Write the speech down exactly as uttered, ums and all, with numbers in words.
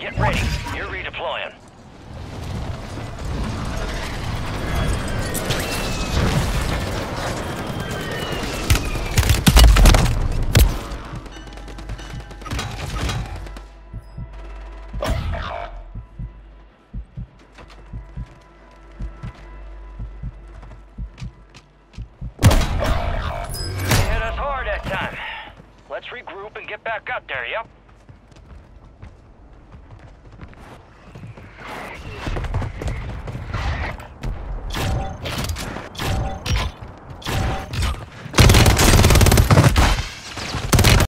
Get ready. You're redeploying. Let's regroup and get back up there, yep?